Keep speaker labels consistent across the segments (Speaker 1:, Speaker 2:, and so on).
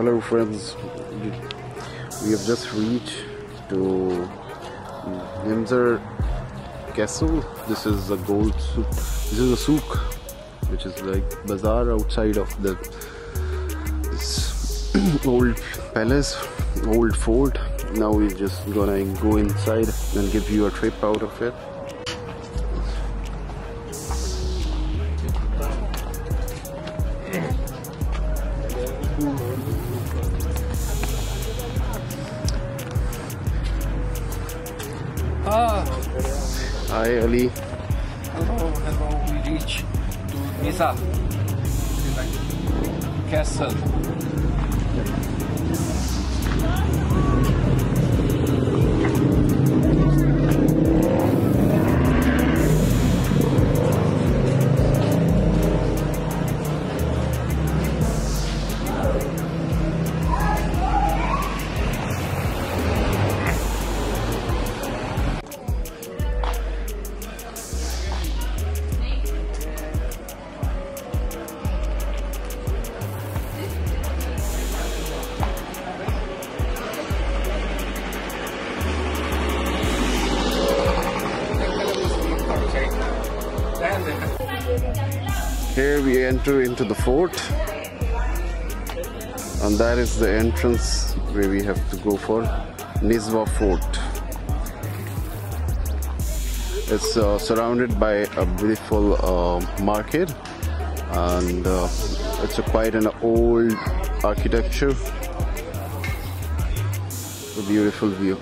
Speaker 1: Hello friends, we have just reached to Nizwa Castle. This is a gold souk. This is a souk, which is like bazaar outside of the this old palace, old fort. Now we're just gonna go inside and give you a trip out of it. Hi Ali.
Speaker 2: Hello. We reach to Nizwa Castle.
Speaker 1: Here we enter into the fort, and that is the entrance where we have to go for Nizwa Fort. It's surrounded by a beautiful market, and it's quite an old architecture. A beautiful view.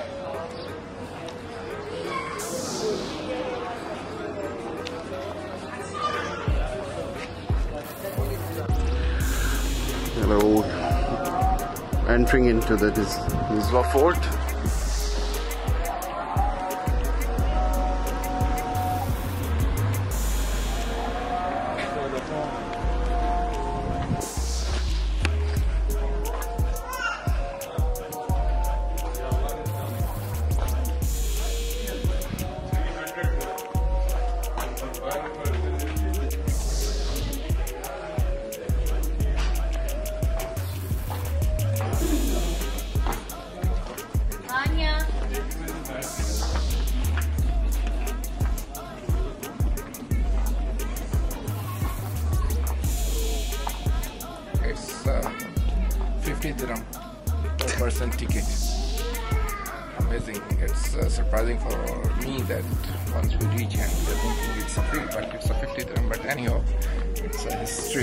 Speaker 1: Hello, entering into the Nizwa Fort.
Speaker 2: It's 50 dirham per person ticket. Amazing. It's surprising for me that once we reach and I don't think it's a free, but it's a 50 dirham. But anyhow, it's a history.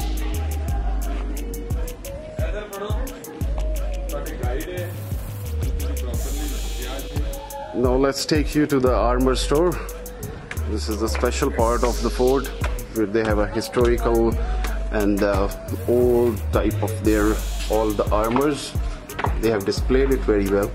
Speaker 1: Now let's take you to the armor store. This is the special part of the fort where they have a historical and old type of all the armors. They have displayed it very well.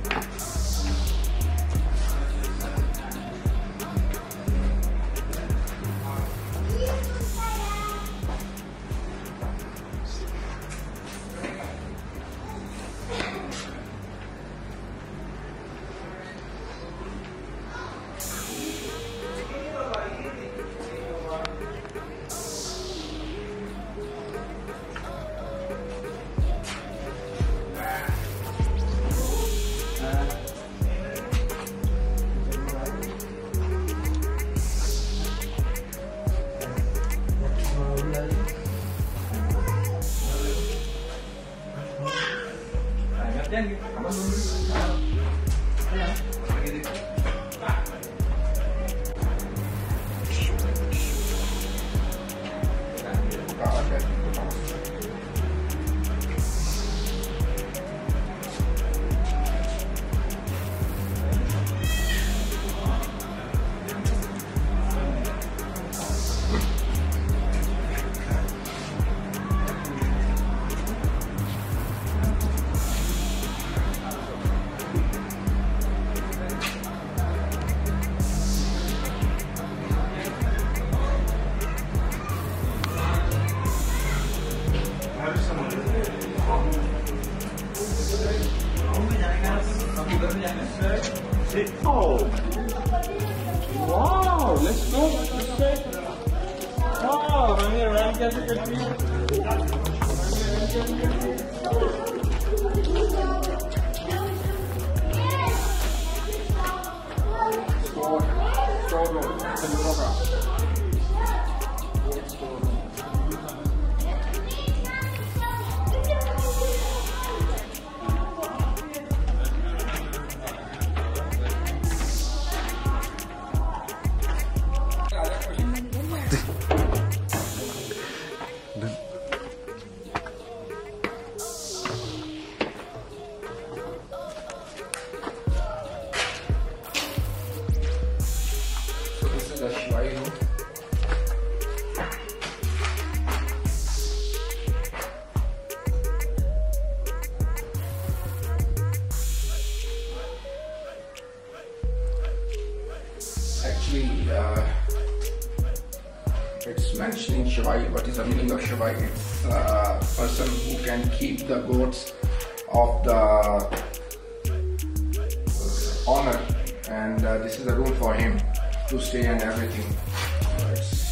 Speaker 3: Oh! Wow! Let's go! Wow!
Speaker 2: It's mentioning Shivai. What is the meaning of Shivai? It's a person who can keep the goats of the owner, and this is a room for him to stay and everything. It's